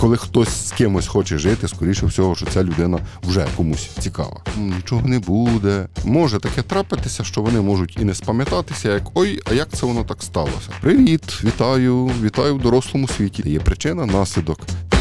Коли хтось з кимось хоче жити, скоріше всього, що ця людина вже комусь цікава. Нічого не буде. Може таке трапитися, що вони можуть і не спам'ятатися, як «Ой, а як це воно так сталося?» Привіт, вітаю в дорослому світі. Є причина, наслідок.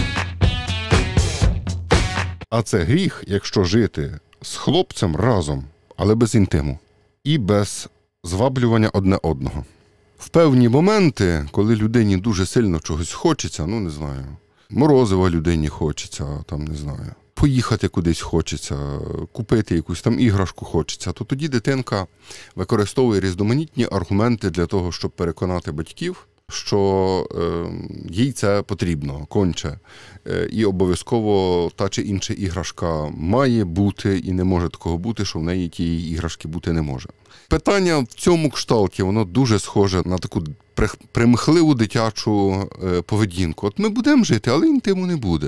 А це гріх, якщо жити з хлопцем разом, але без інтиму. І без зваблювання одне одного. В певні моменти, коли людині дуже сильно чогось хочеться, не знаю, морозива людині хочеться, не знаю, поїхати кудись хочеться, купити якусь іграшку хочеться, то тоді дитинка використовує різноманітні аргументи для того, щоб переконати батьків, що їй це потрібно, конче. І обов'язково та чи інша іграшка має бути, і не може такого бути, що в неї тієї іграшки бути не може. Питання в цьому кшталті, воно дуже схоже на таку примхливу дитячу поведінку. От ми будемо жити, але інтиму не буде.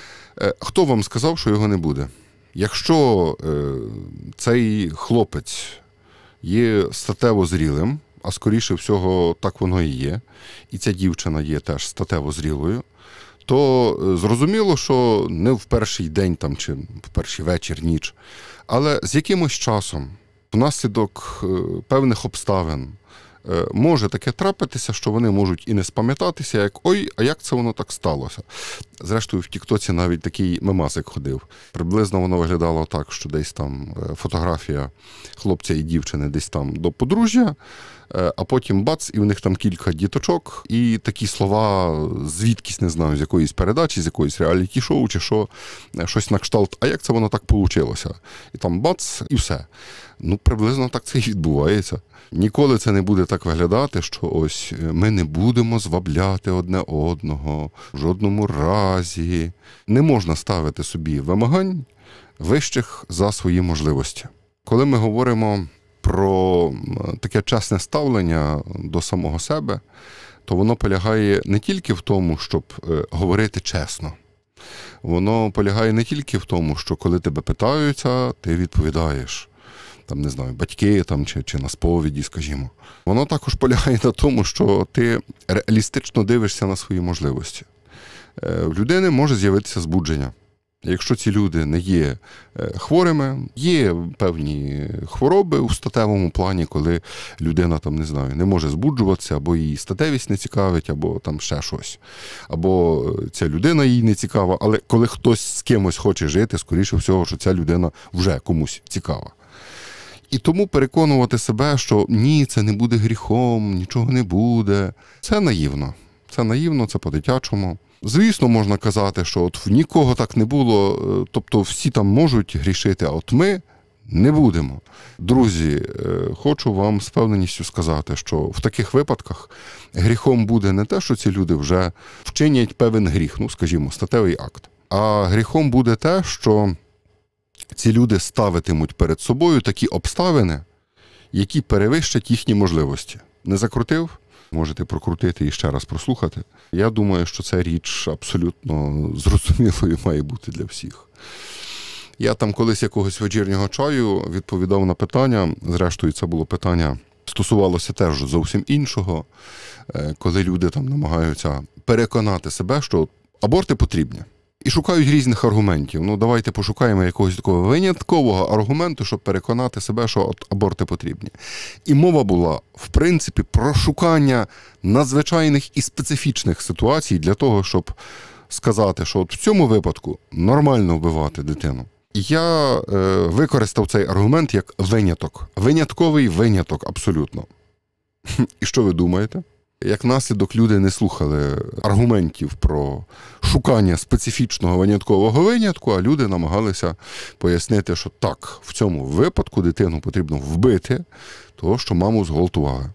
Хто вам сказав, що його не буде? Якщо цей хлопець є статево зрілим, а скоріше всього так воно і є, і ця дівчина є теж статево зрілою, то зрозуміло, що не в перший день чи в перший вечір, ніч, але з якимось часом, внаслідок певних обставин, може таке трапитися, що вони можуть і не спам'ятатися, як «Ой, а як це воно так сталося?» Зрештою, в Тіктоці навіть такий мемасик ходив. Приблизно воно виглядало так, що десь фотографія хлопця і дівчини десь до подружжя, а потім бац, і в них кілька діточок, і такі слова звідкись, не знаю, з якоїсь передачі, з якоїсь реаліті-шоу, чи що, щось на кшталт, а як це воно так вийшло? І бац, і все. Приблизно так це і відбувається. Ніколи це не буде так виглядати, що ось ми не будемо звабляти одне одного, в жодному разі. Не можна ставити собі вимагань вищих за свої можливості. Коли ми говоримо про таке чесне ставлення до самого себе, то воно полягає не тільки в тому, щоб говорити чесно. Воно полягає не тільки в тому, що коли тебе питаються, ти відповідаєш. Не знаю, батьки чи на сповіді, скажімо. Воно також полягає на тому, що ти реалістично дивишся на свої можливості. В людини може з'явитися збудження. Якщо ці люди не є хворими, є певні хвороби у статевому плані, коли людина, не знаю, не може збуджуватися, або її статевість не цікавить, або ще щось. Або ця людина їй не цікава, але коли хтось з кимось хоче жити, скоріше всього, що ця людина вже комусь цікава. І тому переконувати себе, що ні, це не буде гріхом, нічого не буде, це наївно. Це наївно, це по-дитячому. Звісно, можна казати, що от в нікого так не було, тобто всі можуть грішити, а от ми не будемо. Друзі, хочу вам з певненістю сказати, що в таких випадках гріхом буде не те, що ці люди вже вчинять певен гріх, скажімо, статевий акт, а гріхом буде те, що ці люди ставитимуть перед собою такі обставини, які перевищать їхні можливості. Не закрутив? Можете прокрутити і ще раз прослухати. Я думаю, що ця річ абсолютно зрозумілою має бути для всіх. Я колись якогось вечірнього чаю відповідав на питання, зрештою це було питання, стосувалося теж зовсім іншого, коли люди намагаються переконати себе, що аборти потрібні. І шукають різних аргументів. Давайте пошукаємо якогось такого виняткового аргументу, щоб переконати себе, що аборти потрібні. І мова була, в принципі, про шукання надзвичайних і специфічних ситуацій для того, щоб сказати, що от в цьому випадку нормально вбивати дитину. І я використав цей аргумент як виняток. Винятковий виняток, абсолютно. І що ви думаєте? Як наслідок, люди не слухали аргументів про шукання специфічного виняткового винятку, а люди намагалися пояснити, що так, в цьому випадку дитину потрібно вбити, того, що маму зґвалтували.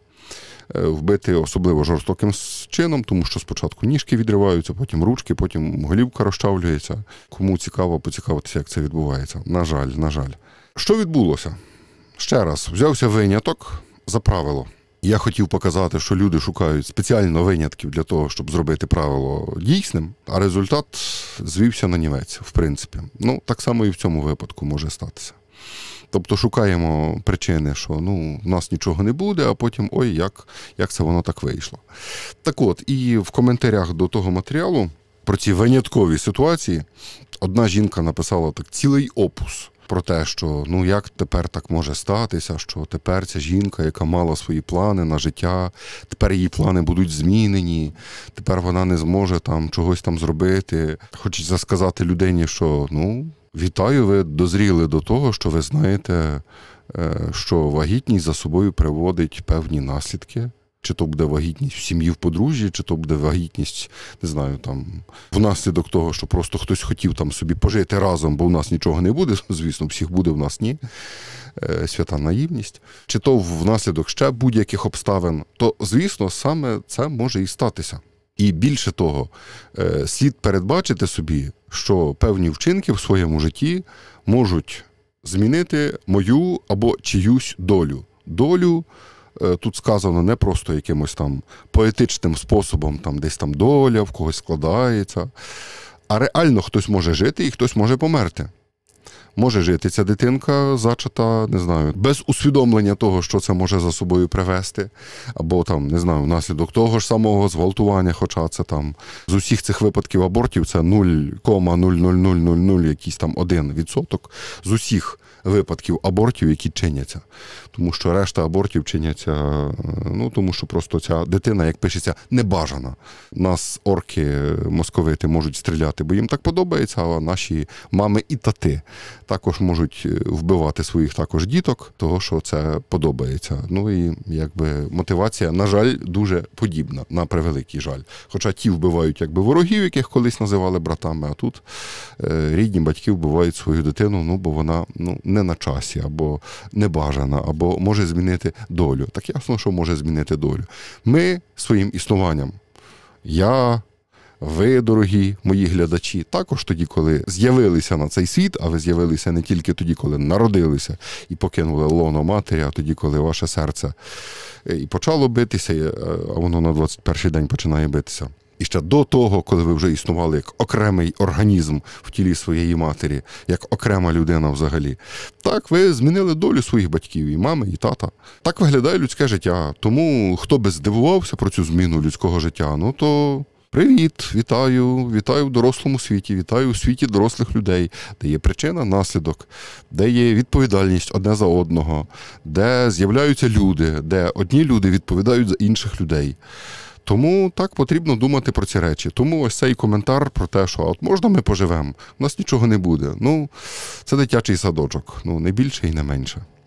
Вбити особливо жорстоким чином, тому що спочатку ніжки відриваються, потім ручки, потім голівка розчавлюється. Кому цікаво поцікавитися, як це відбувається. На жаль. Що відбулося? Ще раз, взявся виняток за правило. Я хотів показати, що люди шукають спеціально винятків для того, щоб зробити правило дійсним, а результат звівся на нівець, в принципі. Так само і в цьому випадку може статися. Тобто шукаємо причини, що в нас нічого не буде, а потім як це воно так вийшло. Так от, і в коментарях до того матеріалу про ці виняткові ситуації, одна жінка написала так цілий опус про те, що ну як тепер так може статися, що тепер ця жінка, яка мала свої плани на життя, тепер її плани будуть змінені, тепер вона не зможе там чогось там зробити. Хочеться сказати людині, що ну, вітаю, ви дозріли до того, що ви знаєте, що вагітність за собою приводить певні наслідки. Чи то буде вагітність в сім'ї, в подружжі, чи то буде вагітність, не знаю, там, внаслідок того, що просто хтось хотів там собі пожити разом, бо у нас нічого не буде, звісно, всіх буде, в нас ні. Свята наївність. Чи то внаслідок ще будь-яких обставин, то, звісно, саме це може і статися. І більше того, слід передбачити собі, що певні вчинки в своєму житті можуть змінити мою або чиюсь долю. Долю тут сказано не просто якимось там поетичним способом, там десь там доля в когось складається, а реально хтось може жити і хтось може померти. Може жити ця дитинка зачата, не знаю, без усвідомлення того, що це може за собою привести, або там, не знаю, внаслідок того ж самого зґвалтування, хоча це там з усіх цих випадків абортів це 0,00000 якийсь там 1% з усіх випадків абортів, які чиняться. Тому що решта абортів чиняться, ну, тому що просто ця дитина, як пишеться, небажана. Нас орки, московити можуть стріляти, бо їм так подобається, а наші мами і тати також можуть вбивати своїх також діток, того, що це подобається. Ну і якби мотивація, на жаль, дуже подібна, на превеликий жаль. Хоча ті вбивають якби ворогів, яких колись називали братами, а тут рідні батьки вбивають свою дитину, ну, бо вона не на часі, або небажана, або може змінити долю. Так ясно, що може змінити долю. Ми своїм існуванням, ви, дорогі мої глядачі, також тоді, коли з'явилися на цей світ, а ви з'явилися не тільки тоді, коли народилися і покинули лоно матері, а тоді, коли ваше серце і почало битися, а воно на 21-й день починає битися. І ще до того, коли ви вже існували як окремий організм в тілі своєї матері, як окрема людина взагалі, так ви змінили долю своїх батьків, і мами, і тата. Так виглядає людське життя. Тому, хто би здивувався про цю зміну людського життя, ну то привіт, вітаю в дорослому світі, вітаю у світі дорослих людей, де є причина, наслідок, де є відповідальність одне за одного, де з'являються люди, де одні люди відповідають за інших людей. Тому так потрібно думати про ці речі. Тому ось цей коментар про те, що от можна ми поживемо, у нас нічого не буде. Ну, це дитячий садочок, ну не більше і не менше.